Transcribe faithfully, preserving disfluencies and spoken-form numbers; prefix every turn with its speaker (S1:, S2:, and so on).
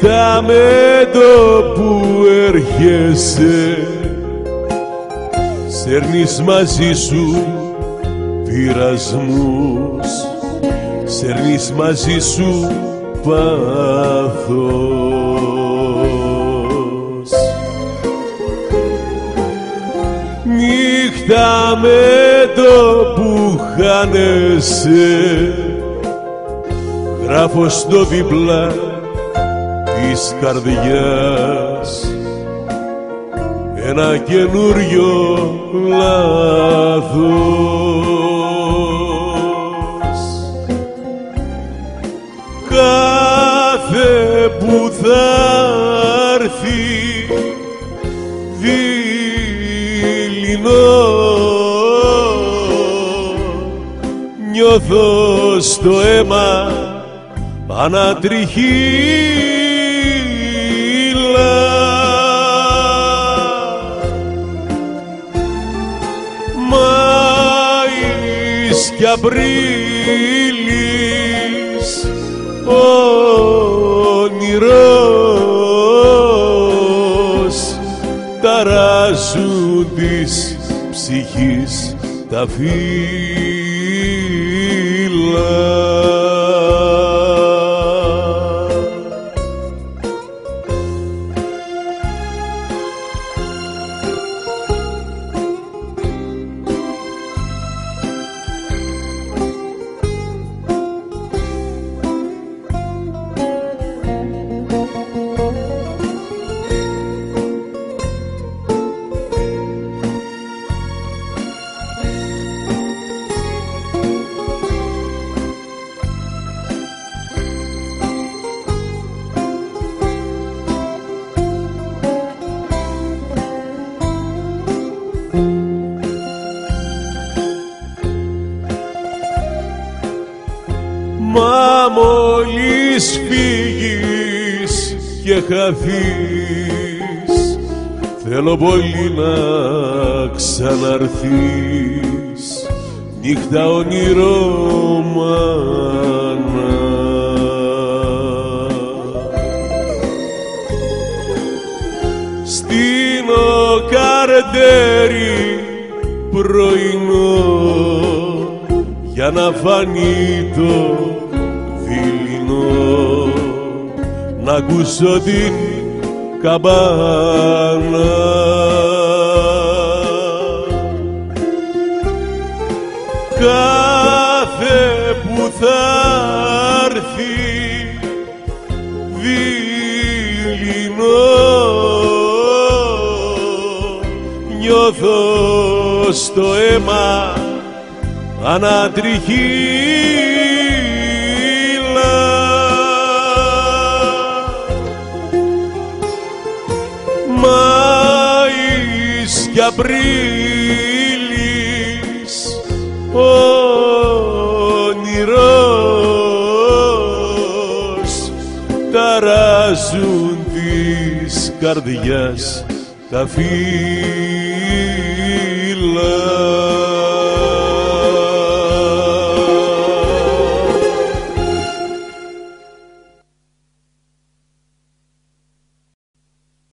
S1: νύχτα με το που έρχεσαι, σέρνεις μαζί σου πειρασμούς, σέρνεις μαζί σου πάθος. Νύχτα με το που χάνεσαι, γράφω στο δίπλα της καρδιάς ένα καινούριο λάθος. Κάθε που θα έρθει δειλινό, νιώθω στο αίμα ανατριχύλα. Μάης κι Απρίλης όνειρος ταράζουν της ψυχής τα φύλλα. Μα μόλις φύγεις και χαθείς, θέλω πολύ να ξαναρθείς, νύχτα ονειρομάνα. Στείνω καρτέρι πρωινό για να φανεί το δειλινό, να ακούσω την καμπάνα. Κάθε που θα έρθει δειλινό, νιώθω στο αίμα ανατριχύλα. Μάης κι Απρίλης όνειρος ταράζουν της καρδιάς τα φύλλα.